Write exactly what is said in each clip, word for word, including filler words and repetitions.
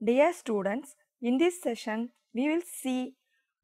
Dear students, in this session we will see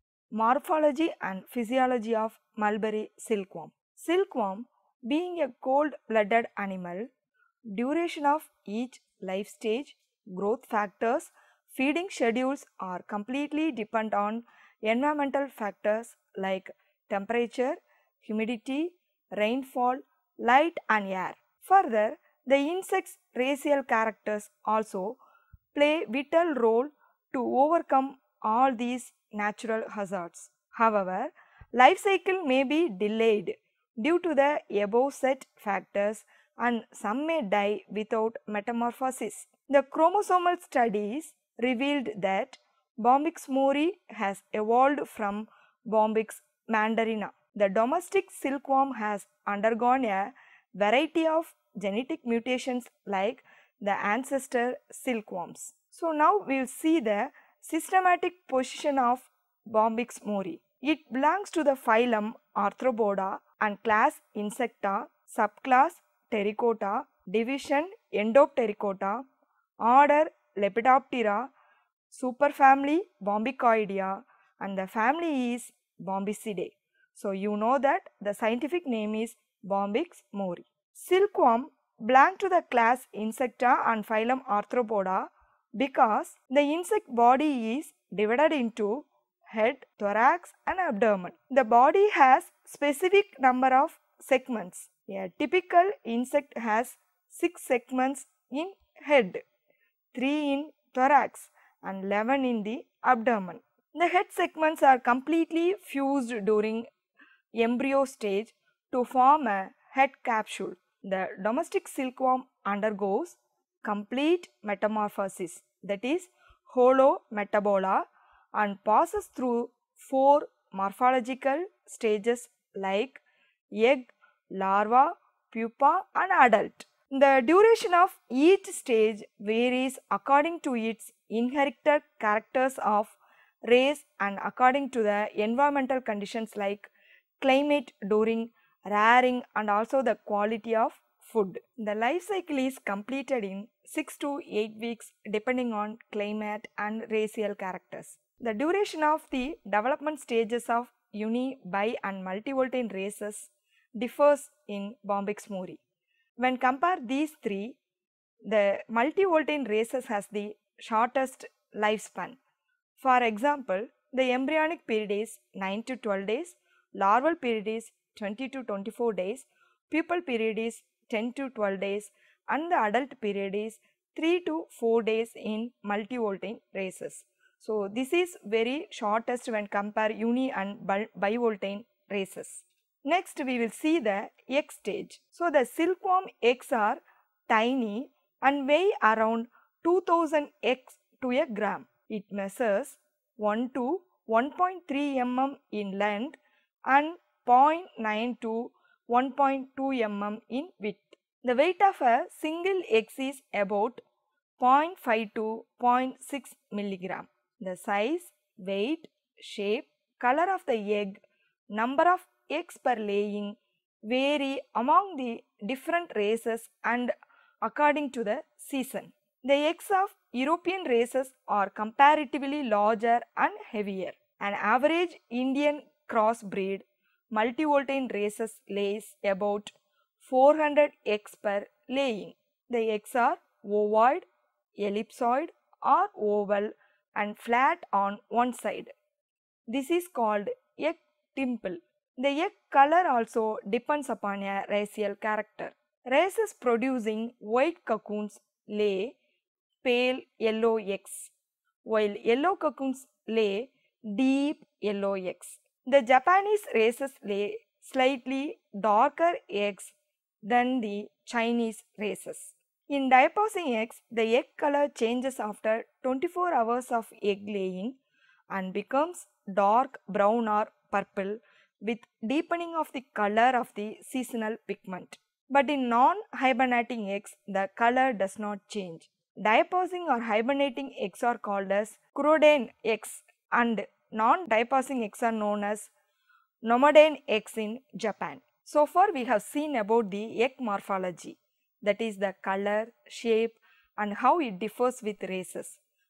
morphology and physiology of mulberry silkworm. Silkworm being a cold-blooded animal, duration of each life stage, growth factors, feeding schedules are completely depend on environmental factors like temperature, humidity, rainfall, light and air. Further, the insect's racial characters also play vital role to overcome all these natural hazards. However, life cycle may be delayed due to the above set factors and some may die without metamorphosis. The chromosomal studies revealed that Bombyx mori has evolved from Bombyx mandarina. The domestic silkworm has undergone a variety of genetic mutations like the ancestor silkworms. So now we will see the systematic position of Bombyx mori. It belongs to the phylum Arthropoda and class Insecta, subclass Pterichota, division Endopterichota, order Lepidoptera, superfamily Bombycoidea, and the family is Bombycidae. So you know that the scientific name is Bombyx mori. Silkworm belong to the class Insecta and phylum Arthropoda because the insect body is divided into head, thorax and abdomen. The body has specific number of segments. A typical insect has six segments in head, three in thorax and eleven in the abdomen. The head segments are completely fused during embryo stage to form a head capsule. The domestic silkworm undergoes complete metamorphosis, that is holometabola, and passes through four morphological stages like egg, larva, pupa and adult. The duration of each stage varies according to its inherited characters of race and according to the environmental conditions like climate during rearing and also the quality of food. The life cycle is completed in six to eight weeks depending on climate and racial characters. The duration of the development stages of uni, bi and multivoltine races differs in Bombyx mori. When compare these three, the multivoltine races has the shortest lifespan. For example, the embryonic period is nine to twelve days, larval period is twenty to twenty-four days, pupal period is ten to twelve days and the adult period is three to four days in multivoltine races. So this is very shortest when compare uni and bivoltine races. Next we will see the egg stage. So the silkworm eggs are tiny and weigh around two thousand eggs to a gram. It measures one to one point three millimeters in length and zero point nine to one point two millimeters in width. The weight of a single egg is about zero point five to zero point six milligram. The size, weight, shape, color of the egg, number of eggs per laying vary among the different races and according to the season. The eggs of European races are comparatively larger and heavier. An average Indian crossbreed multivoltine races lays about four hundred eggs per laying. The eggs are ovoid, ellipsoid or oval and flat on one side. This is called egg dimple. The egg color also depends upon a racial character. Races producing white cocoons lay pale yellow eggs, while yellow cocoons lay deep yellow eggs. The Japanese races lay slightly darker eggs than the Chinese races. In diapause eggs, the egg color changes after twenty-four hours of egg laying and becomes dark brown or purple with deepening of the color of the seasonal pigment. But in non-hibernating eggs, the color does not change. Diapausing or hibernating eggs are called as Kuroden eggs and non-diapausing eggs are known as Nomaden eggs in Japan. So far we have seen about the egg morphology, that is the color, shape and how it differs with races.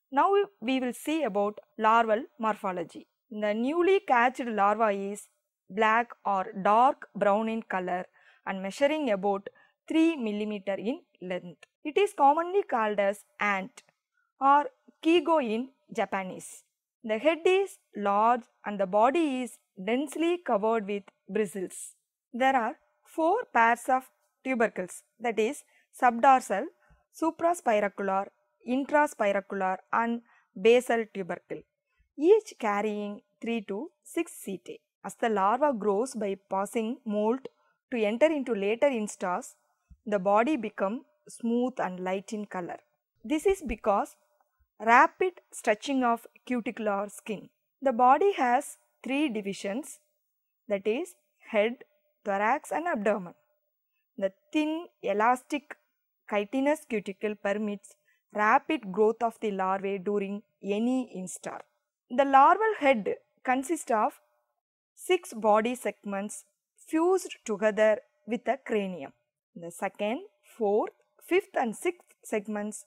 Now we will see about larval morphology. The newly catched larva is black or dark brown in color and measuring about three millimeter in length. It is commonly called as ant or kigo in Japanese. The head is large and the body is densely covered with bristles. There are four pairs of tubercles, that is subdorsal, supraspiracular, intraspiracular and basal tubercle, each carrying three to six setae. As the larva grows by passing molt to enter into later instars, the body becomes smooth and light in color. This is because rapid stretching of cuticular skin. The body has three divisions, that is head, thorax and abdomen. The thin elastic chitinous cuticle permits rapid growth of the larvae during any instar. The larval head consists of six body segments fused together with a cranium. The second, fourth, fifth and sixth segments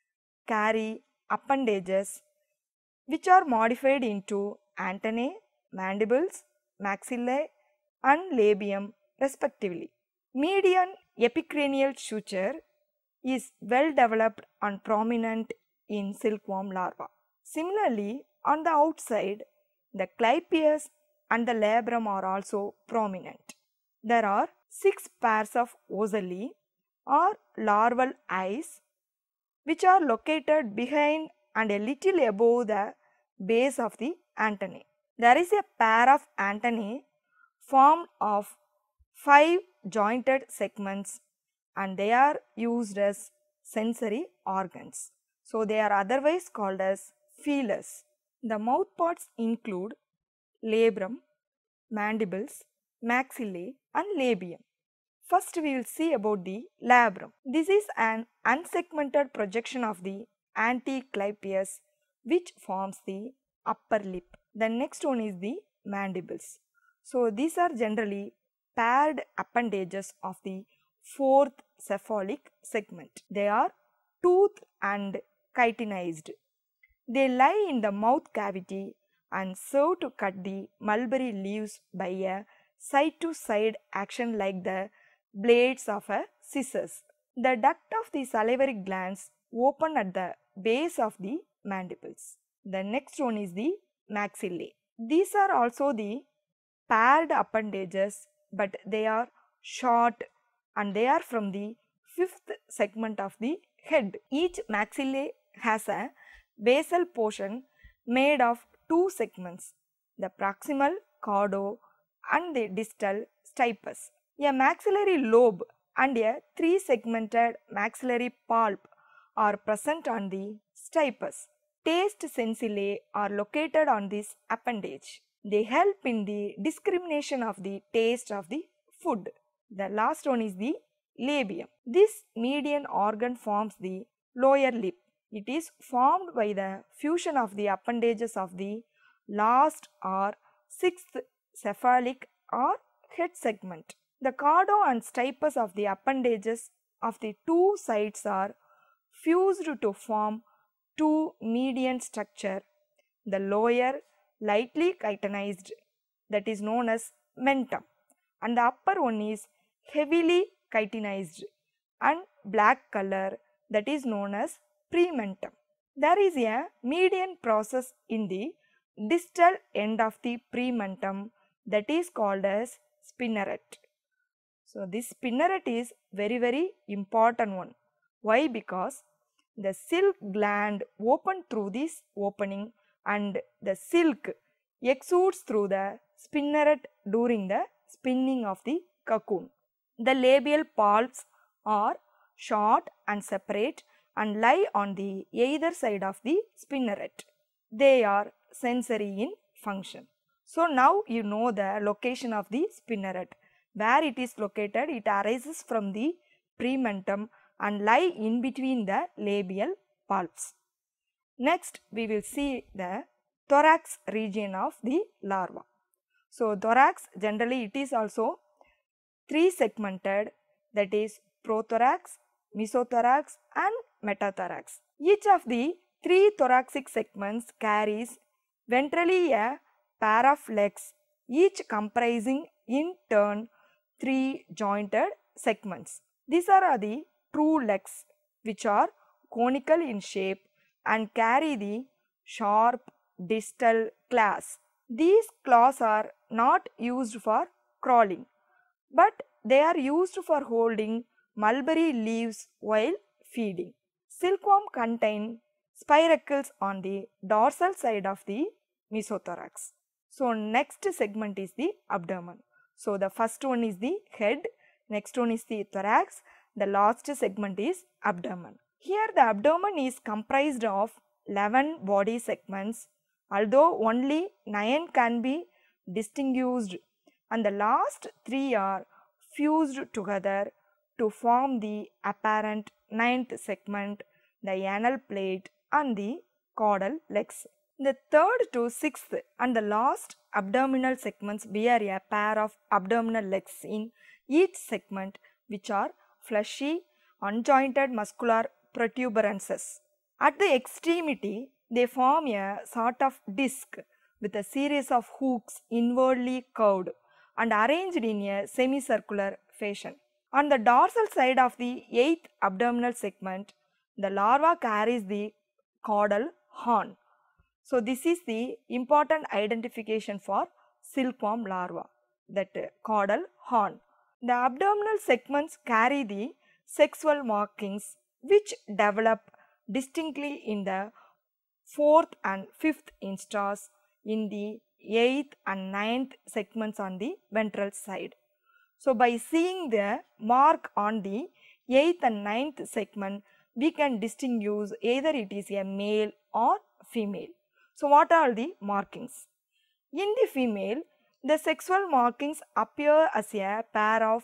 carry appendages which are modified into antennae, mandibles, maxillae and labium respectively. Median epicranial suture is well developed and prominent in silkworm larva. Similarly, on the outside, the clypeus and the labrum are also prominent. There are six pairs of ocelli or larval eyes which are located behind and a little above the base of the antennae. There is a pair of antennae formed of five jointed segments and they are used as sensory organs. So, they are otherwise called as feelers. The mouth parts include labrum, mandibles, maxillae and labium. First we will see about the labrum. This is an unsegmented projection of the anticlypeus which forms the upper lip. The next one is the mandibles. So, these are generally paired appendages of the fourth cephalic segment. They are toothed and chitinized. They lie in the mouth cavity and serve to cut the mulberry leaves by a side-to-side action like the blades of a scissors. The duct of the salivary glands open at the base of the mandibles. The next one is the maxillae. These are also the paired appendages, but they are short and they are from the fifth segment of the head. Each maxillae has a basal portion made of two segments, the proximal caudo and the distal stipes. A maxillary lobe and a three-segmented maxillary pulp are present on the stipes. Taste sensillae are located on this appendage. They help in the discrimination of the taste of the food. The last one is the labium. This median organ forms the lower lip. It is formed by the fusion of the appendages of the last or sixth cephalic or head segment. The caudo and stipes of the appendages of the two sides are fused to form two median structure. The lower lightly chitinized, that is known as mentum, and the upper one is heavily chitinized and black color, that is known as prementum. There is a median process in the distal end of the prementum that is called as spinneret. So, this spinneret is very very important one. Why? Because the silk gland open through this opening and the silk exudes through the spinneret during the spinning of the cocoon. The labial pulps are short and separate and lie on the either side of the spinneret. They are sensory in function. So, now you know the location of the spinneret. Where it is located, it arises from the prementum and lie in between the labial pulps. Next, we will see the thorax region of the larva. So, thorax generally it is also three segmented, that is prothorax, mesothorax and metathorax. Each of the Three thoracic segments carries ventrally a pair of legs, each comprising in turn three jointed segments. These are the true legs, which are conical in shape and carry the sharp distal claws. These claws are not used for crawling, but they are used for holding mulberry leaves while feeding. Silkworm contain spiracles on the dorsal side of the mesothorax. So next segment is the abdomen. So the first one is the head, next one is the thorax, the last segment is abdomen. Here the abdomen is comprised of eleven body segments, although only nine can be distinguished, and the last three are fused together to form the apparent ninth segment, the anal plate and the caudal legs. The third to sixth and the last abdominal segments bear a pair of abdominal legs in each segment, which are fleshy, unjointed muscular protuberances. At the extremity, they form a sort of disc with a series of hooks inwardly curved and arranged in a semicircular fashion. On the dorsal side of the eighth abdominal segment, the larva carries the caudal horn. So this is the important identification for silkworm larva, that caudal horn. The abdominal segments carry the sexual markings which develop distinctly in the fourth and fifth instars, in the eighth and ninth segments on the ventral side. So by seeing the mark on the eighth and ninth segment, we can distinguish either it is a male or female. So what are the markings? In the female, the sexual markings appear as a pair of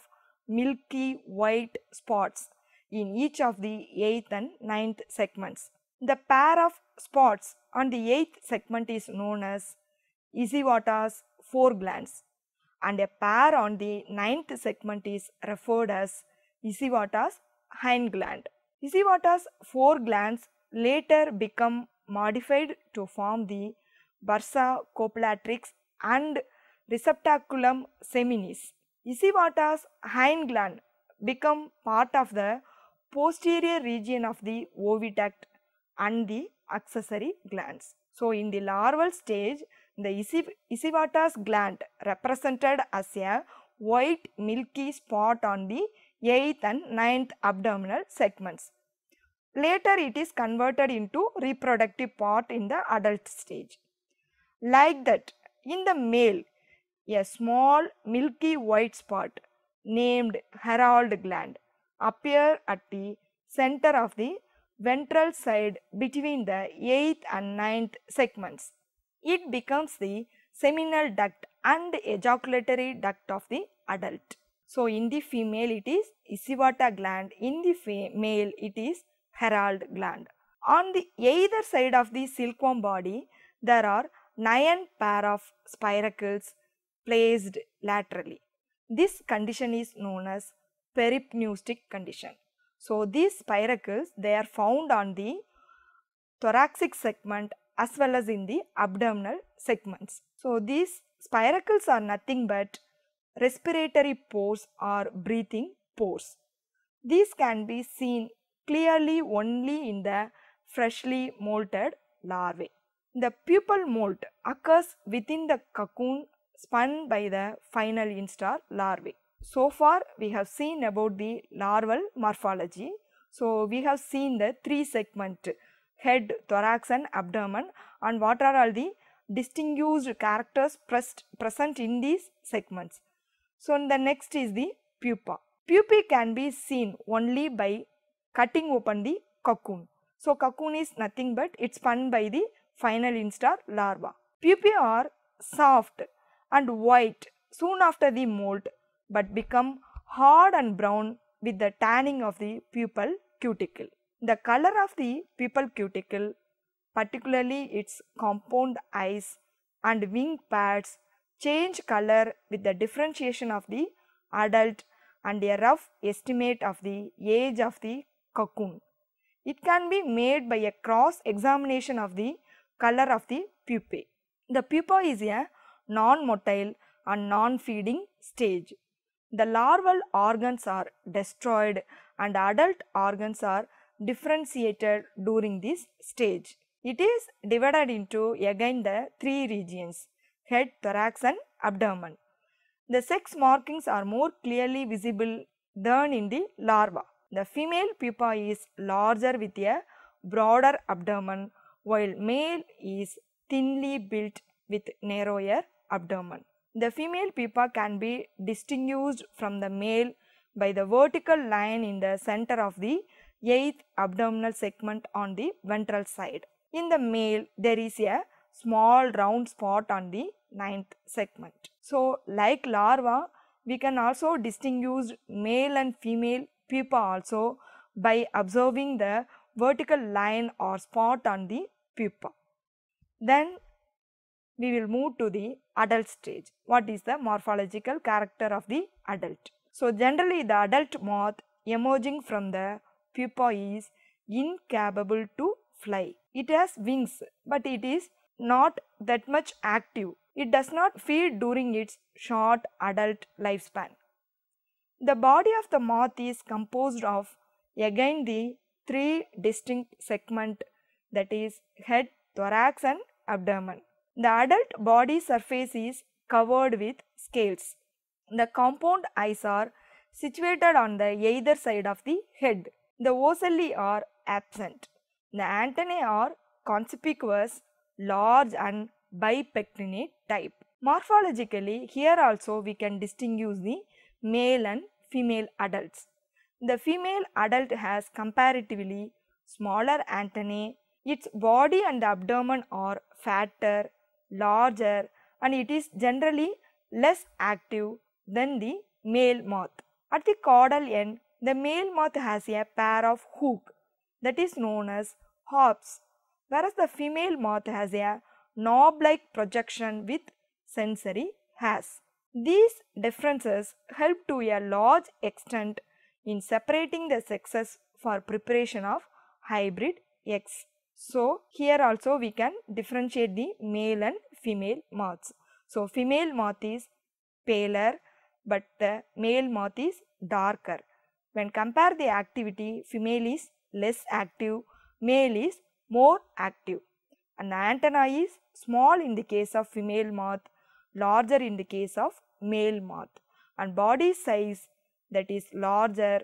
milky white spots in each of the eighth and ninth segments. The pair of spots on the eighth segment is known as Isivatas foreglands, and a pair on the ninth segment is referred as Isivatas hindgland. Isivatas foreglands later become modified to form the bursa copilatrix and receptaculum seminis. Isivatas hindgland become part of the posterior region of the oviduct and the accessory glands. So in the larval stage, the Isivatas gland represented as a white milky spot on the eighth and ninth abdominal segments. Later it is converted into reproductive part in the adult stage. Like that, in the male, a small milky white spot named Herald gland appear at the center of the ventral side between the eighth and ninth segments. It becomes the seminal duct and ejaculatory duct of the adult. So in the female it is Isivata gland, in the male it is Herald gland. On the either side of the silkworm body, there are nine pair of spiracles placed laterally. This condition is known as peripneustic condition. So these spiracles, they are found on the thoracic segment as well as in the abdominal segments. So these spiracles are nothing but respiratory pores or breathing pores. These can be seen clearly only in the freshly molted larvae. The pupal molt occurs within the cocoon spun by the final instar larvae. So far we have seen about the larval morphology. So we have seen the three segment, head, thorax and abdomen, and what are all the distinguished characters present in these segments. So the next is the pupa. Pupae can be seen only by cutting open the cocoon. So cocoon is nothing but it's spun by the final instar larva. Pupae are soft and white soon after the molt, but become hard and brown with the tanning of the pupal cuticle. The color of the pupal cuticle, particularly its compound eyes and wing pads, change color with the differentiation of the adult and a rough estimate of the age of the cocoon. It can be made by a cross examination of the color of the pupae. The pupa is a non-motile and non-feeding stage. The larval organs are destroyed and adult organs are differentiated during this stage. It is divided into again the three regions: head, thorax and abdomen. The sex markings are more clearly visible than in the larva. The female pupa is larger with a broader abdomen, while male is thinly built with narrower abdomen. The female pupa can be distinguished from the male by the vertical line in the center of the eighth abdominal segment on the ventral side. In the male, there is a small round spot on the ninth segment. So, like larva, we can also distinguish male and female pupa also by observing the vertical line or spot on the pupa. Then we will move to the adult stage. What is the morphological character of the adult? So, generally the adult moth emerging from the pupa is incapable to fly. It has wings, but it is not that much active. It does not feed during its short adult lifespan. The body of the moth is composed of again the three distinct segments, that is head, thorax and abdomen. The adult body surface is covered with scales. The compound eyes are situated on the either side of the head. The ocelli are absent. The antennae are conspicuous, large and bipectinate type. Morphologically, here also we can distinguish the male and female adults. The female adult has comparatively smaller antennae. Its body and abdomen are fatter, larger and it is generally less active than the male moth. At the caudal end, the male moth has a pair of hooks that is known as harps, whereas the female moth has a knob-like projection with sensory hairs. These differences help to a large extent in separating the sexes for preparation of hybrid eggs. So, here also we can differentiate the male and female moths. So, female moth is paler but the male moth is darker. When compare the activity, female is less active, male is more active. And the antenna is small in the case of female moth, larger in the case of male moth, and body size that is larger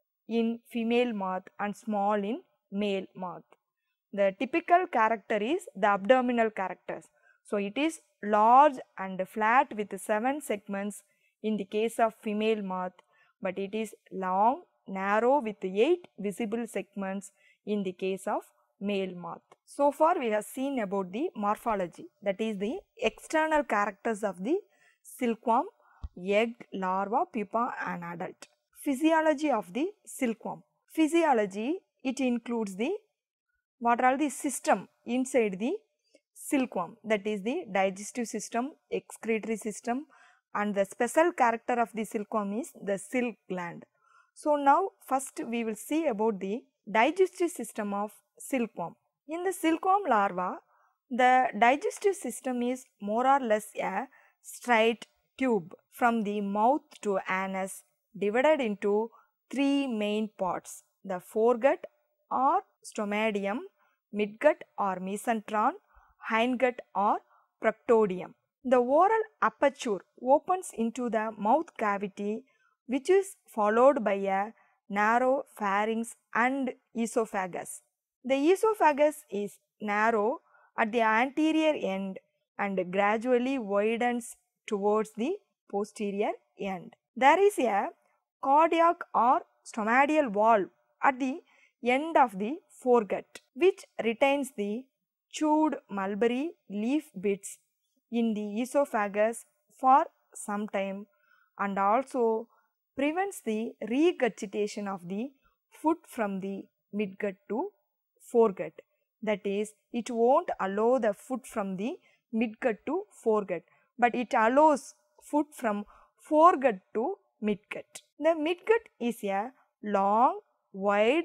in female moth and small in male moth. The typical character is the abdominal characters. So, it is large and flat with seven segments in the case of female moth, but it is long, narrow with eight visible segments in the case of male moth. So far we have seen about the morphology, that is the external characters of the silkworm, egg, larva, pupa and adult. Physiology of the silkworm. Physiology, it includes the what are the system inside the silkworm, that is the digestive system, excretory system, and the special character of the silkworm is the silk gland. So now first we will see about the digestive system of silkworm. In the silkworm larva, the digestive system is more or less a straight tube from the mouth to anus, divided into three main parts: the foregut or stomatium, midgut or mesenteron, hindgut or proctodium. The oral aperture opens into the mouth cavity, which is followed by a narrow pharynx and esophagus. The esophagus is narrow at the anterior end and gradually widens towards the posterior end. There is a cardiac or stomatial valve at the end of the foregut, which retains the chewed mulberry leaf bits in the esophagus for some time and also prevents the regurgitation of the food from the midgut to foregut. That is, it won't allow the food from the midgut to foregut, but it allows food from foregut to midgut. The midgut is a long, wide,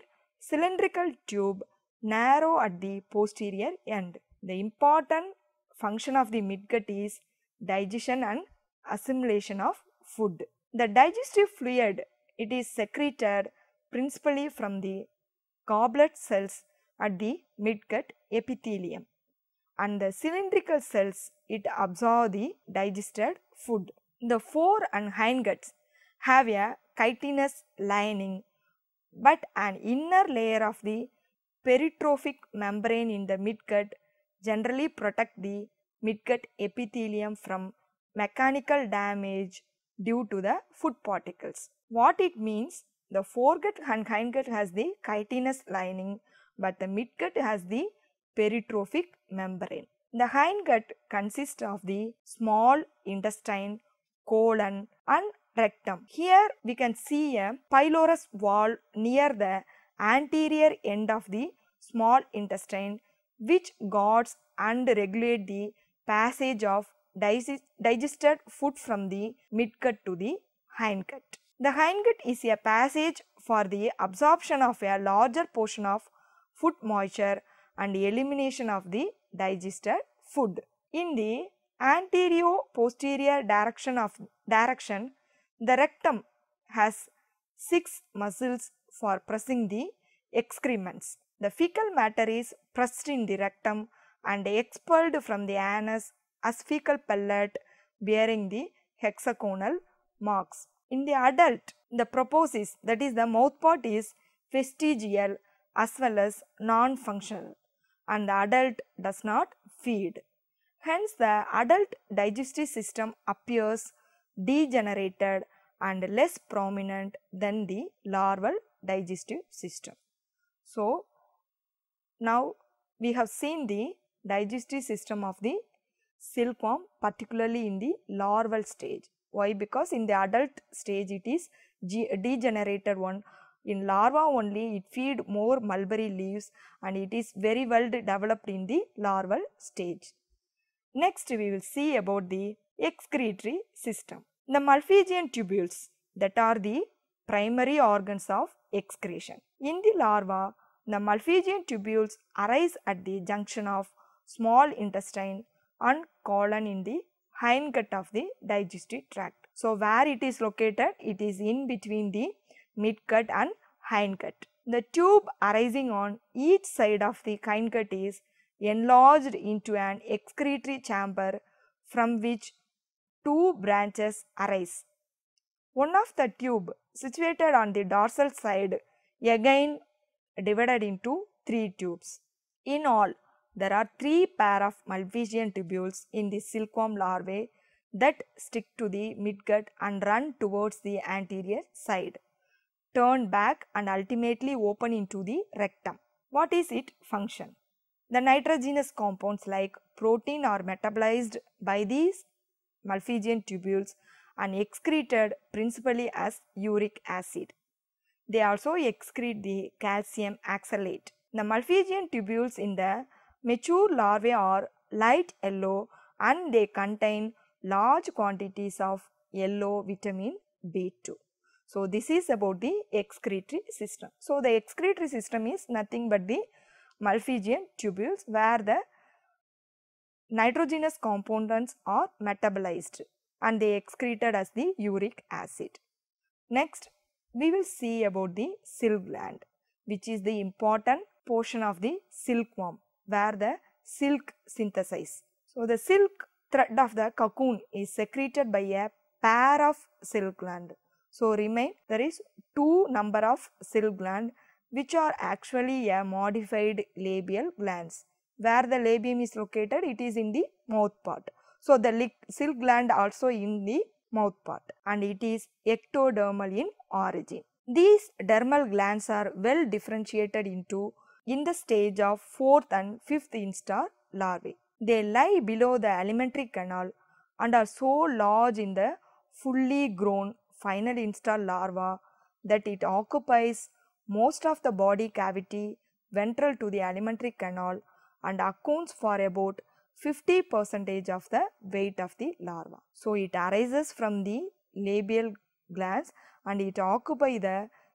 cylindrical tube, narrow at the posterior end. The important function of the midgut is digestion and assimilation of food. The digestive fluid, it is secreted principally from the goblet cells at the midgut epithelium, and the cylindrical cells, it absorb the digested food. The fore and hindguts have a chitinous lining, but an inner layer of the peritrophic membrane in the midgut generally protect the midgut epithelium from mechanical damage due to the food particles. What it means? The foregut and hindgut has the chitinous lining, but the midgut has the peritrophic membrane. The hindgut consists of the small intestine, colon and rectum. Here we can see a pylorus wall near the anterior end of the small intestine, which guards and regulate the passage of digested food from the midgut to the hindgut. The hindgut is a passage for the absorption of a larger portion of food moisture and elimination of the digested food. In the anterior-posterior direction of direction, the rectum has six muscles for pressing the excrements. The fecal matter is pressed in the rectum and expelled from the anus as fecal pellet bearing the hexagonal marks. In the adult, the proboscis, that is the mouth part, is vestigial as well as non-functional, and the adult does not feed. Hence, the adult digestive system appears degenerated and less prominent than the larval digestive system. So, now we have seen the digestive system of the silkworm, particularly in the larval stage. Why? Because in the adult stage it is degenerated one. In larva only it feed more mulberry leaves and it is very well developed in the larval stage. Next we will see about the excretory system. The Malpighian tubules, that are the primary organs of excretion. In the larva, the Malpighian tubules arise at the junction of small intestine and colon in the hindgut of the digestive tract. So, where it is located? It is in between the midgut and hindgut. The tube arising on each side of the hindgut is enlarged into an excretory chamber from which two branches arise. One of the tube situated on the dorsal side again divided into three tubes. In all, there are three pair of Malpighian tubules in the silkworm larvae that stick to the midgut and run towards the anterior side, turn back and ultimately open into the rectum. What is its function? The nitrogenous compounds like protein are metabolized by these Malpighian tubules and excreted principally as uric acid. They also excrete the calcium oxalate. The Malpighian tubules in the mature larvae are light yellow and they contain large quantities of yellow vitamin B two. So, this is about the excretory system. So, the excretory system is nothing but the Malpighian tubules where the nitrogenous components are metabolized and they excreted as the uric acid. Next, we will see about the silk gland, which is the important portion of the silkworm where the silk synthesizes. So, the silk thread of the cocoon is secreted by a pair of silk gland. So, remain there is two number of silk gland which are actually a modified labial glands. Where the labium is located, it is in the mouth part. So, the silk gland also in the mouth part and it is ectodermal in origin. These dermal glands are well differentiated into in the stage of fourth and fifth instar larvae. They lie below the alimentary canal and are so large in the fully grown final instar larva that it occupies most of the body cavity ventral to the alimentary canal and accounts for about fifty percent of the weight of the larva. So, it arises from the labial glands and it occupies the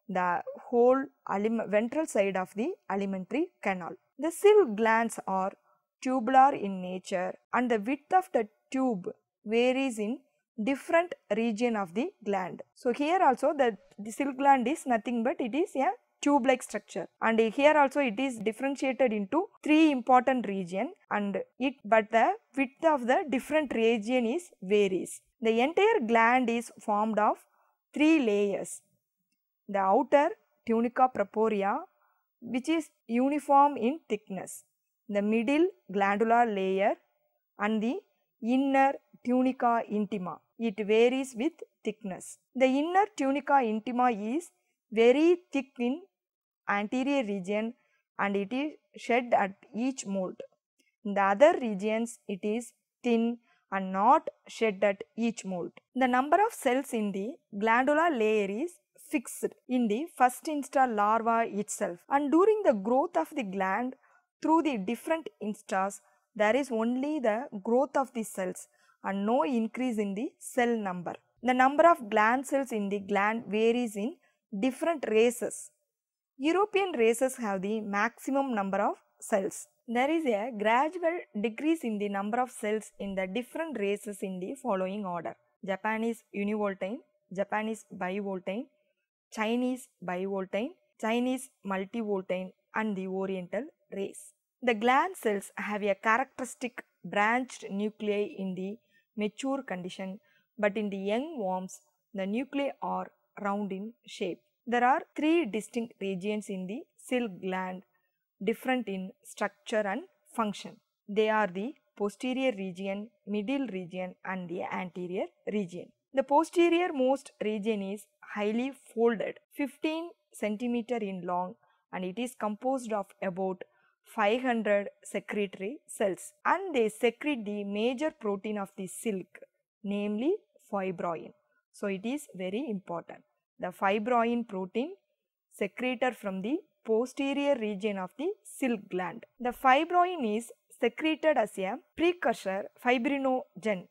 the whole ventral side of the alimentary canal. The silk glands are tubular in nature and the width of the tube varies in different region of the gland. So here also the, the silk gland is nothing but it is a tube like structure, and here also it is differentiated into three important region, and it but the width of the different region is varies. The entire gland is formed of three layers. The outer tunica purpurea, which is uniform in thickness, the middle glandular layer, and the inner tunica intima. It varies with thickness. The inner tunica intima is very thick in anterior region and it is shed at each molt. In the other regions it is thin and not shed at each molt. The number of cells in the glandular layer is fixed in the first instar larva itself, and during the growth of the gland through the different instas there is only the growth of the cells and no increase in the cell number. The number of gland cells in the gland varies in different races. European races have the maximum number of cells. There is a gradual decrease in the number of cells in the different races in the following order: Japanese univoltine, Japanese bivoltine, Chinese bivoltine, Chinese multivoltine, and the Oriental race. The gland cells have a characteristic branched nuclei in the mature condition, but in the young worms the nuclei are round in shape. There are three distinct regions in the silk gland, different in structure and function. They are the posterior region, middle region, and the anterior region. The posterior most region is highly folded, fifteen centimeter in long, and it is composed of about five hundred secretory cells, and they secrete the major protein of the silk, namely fibroin. So it is very important. The fibroin protein secreted from the posterior region of the silk gland. The fibroin is secreted as a precursor fibrinogen,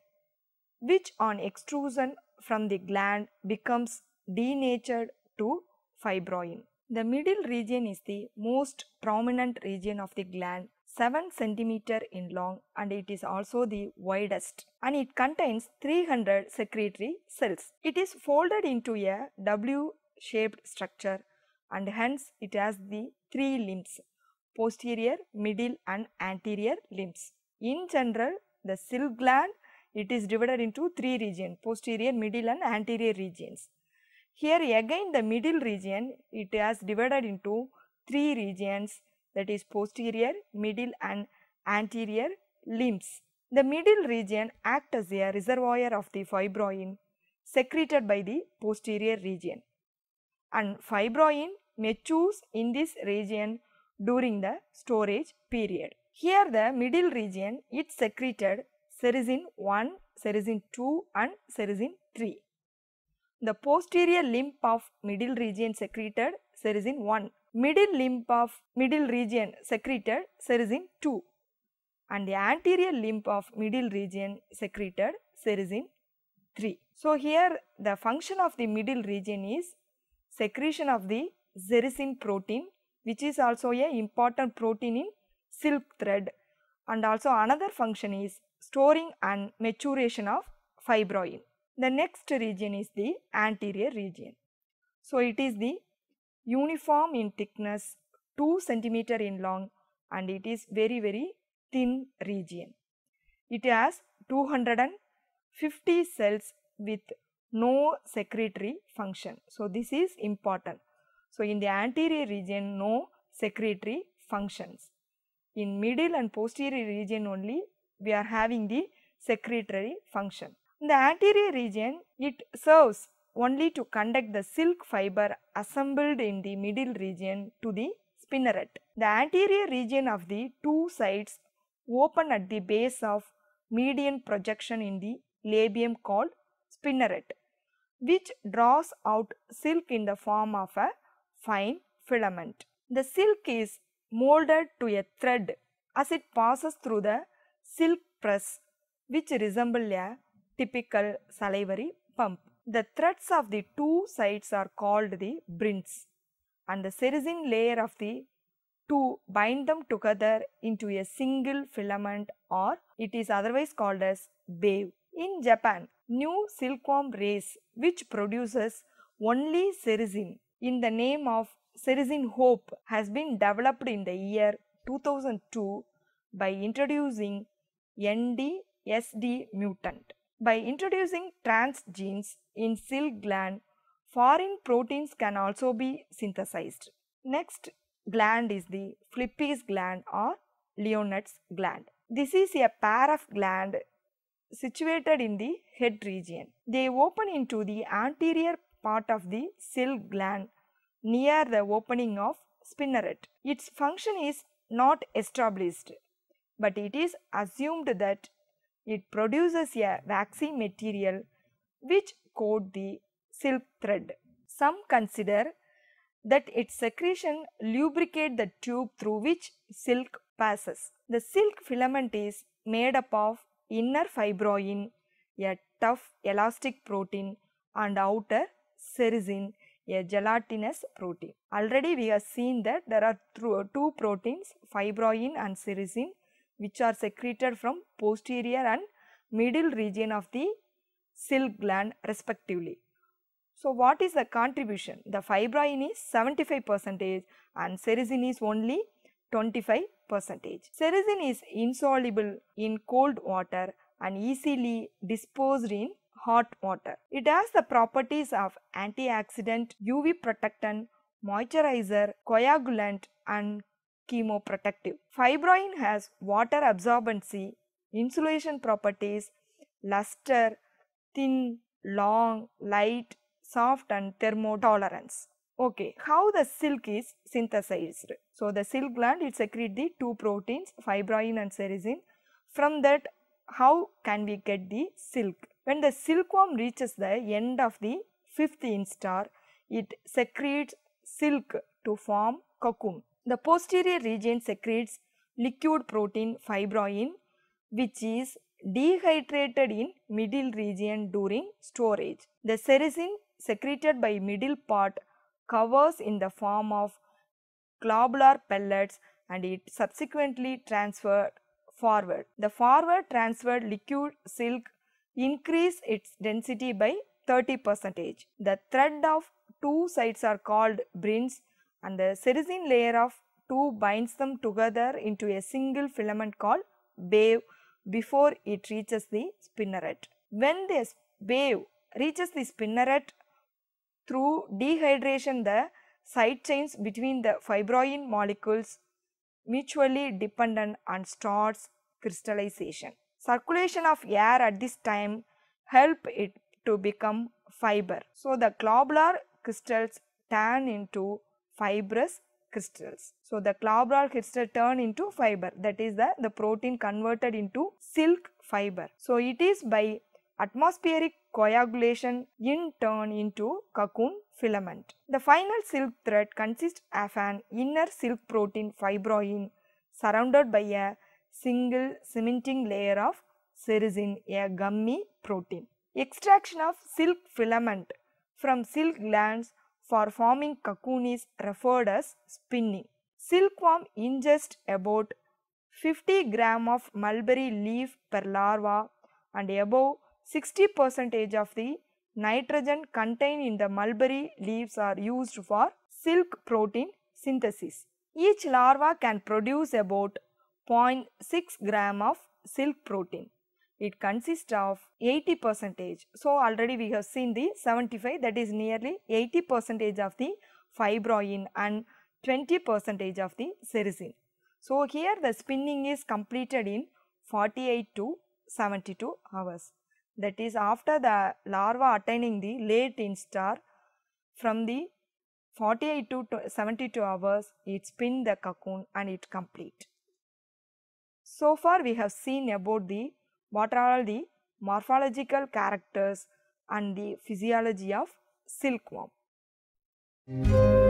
which on extrusion from the gland becomes denatured to fibroin. The middle region is the most prominent region of the gland, seven centimeter in long, and it is also the widest, and it contains three hundred secretory cells. It is folded into a W shaped structure and hence it has the three limbs: posterior, middle, and anterior limbs. In general, the silk gland, it is divided into three regions: posterior, middle, and anterior regions. Here again the middle region, it has divided into three regions, that is posterior, middle, and anterior limbs. The middle region acts as a reservoir of the fibroin secreted by the posterior region, and fibroin matures in this region during the storage period. Here the middle region, it secreted sericin one, sericin two, and sericin three. The posterior limb of middle region secreted sericin one, middle limb of middle region secreted sericin two, and the anterior limb of middle region secreted sericin three. So here the function of the middle region is secretion of the sericin protein, which is also a important protein in silk thread, and also another function is storing and maturation of fibroin. The next region is the anterior region. So it is the uniform in thickness, two centimeter in long, and it is very very thin region. It has two hundred fifty cells with no secretory function. So this is important. So in the anterior region, no secretory functions. In middle and posterior region only we are having the secretory function. In the anterior region, it serves only to conduct the silk fiber assembled in the middle region to the spinneret. The anterior region of the two sides open at the base of median projection in the labium called spinneret, which draws out silk in the form of a fine filament. The silk is molded to a thread as it passes through the silk press, which resembles a typical salivary pump. The threads of the two sides are called the brins, and the sericin layer of the two bind them together into a single filament, or it is otherwise called as bave. In Japan, new silkworm race which produces only sericin in the name of Sericin Hope has been developed in the year two thousand two by introducing N D S D mutant. By introducing transgenes in silk gland, foreign proteins can also be synthesized. Next gland is the Flippy's gland or Leonard's gland. This is a pair of glands situated in the head region. They open into the anterior part of the silk gland near the opening of spinneret. Its function is not established, but it is assumed that it produces a waxy material which coat the silk thread. Some consider that its secretion lubricate the tube through which silk passes. The silk filament is made up of inner fibroin, a tough elastic protein, and outer sericin, a gelatinous protein. Already we have seen that there are two proteins, fibroin and sericin, which are secreted from posterior and middle region of the silk gland respectively. So what is the contribution? The fibroin is seventy-five percent and sericin is only twenty-five percent. Sericin is insoluble in cold water and easily disposed in hot water. It has the properties of antioxidant, U V protectant, moisturizer, coagulant and chemoprotective. Fibroin has water absorbency, insulation properties, luster, thin, long, light, soft and thermotolerance. Okay, how the silk is synthesized? So the silk gland, it secretes the two proteins, fibroin and sericin. From that, how can we get the silk? When the silkworm reaches the end of the fifth instar, it secretes silk to form cocoon. The posterior region secretes liquid protein fibroin, which is dehydrated in middle region during storage. The sericin secreted by middle part covers in the form of globular pellets and it subsequently transferred forward. The forward transferred liquid silk increase its density by thirty percent. The thread of two sides are called brins and the sericin layer of two binds them together into a single filament called bave before it reaches the spinneret. When this bave reaches the spinneret, through dehydration the side chains between the fibroin molecules mutually dependent and starts crystallization. Circulation of air at this time help it to become fiber. So the globular crystals turn into fibrous crystals. So the globular crystal turn into fiber, that is the, the protein converted into silk fiber. So it is by atmospheric coagulation in turn into cocoon filament. The final silk thread consists of an inner silk protein fibroin surrounded by a single cementing layer of sericin, a gummy protein. Extraction of silk filament from silk glands for forming cocoon is referred as spinning. Silkworm ingests about fifty grams of mulberry leaf per larva and above sixty percent of the nitrogen contained in the mulberry leaves are used for silk protein synthesis. Each larva can produce about zero point six grams of silk protein. It consists of eighty percent. So already we have seen the seventy-five, that is nearly eighty percent of the fibroin and twenty percent of the sericin. So here the spinning is completed in forty-eight to seventy-two hours. That is after the larva attaining the late instar, from the forty-eight to seventy-two hours it spin the cocoon and it complete. So far we have seen about the what are all the morphological characters and the physiology of silkworm.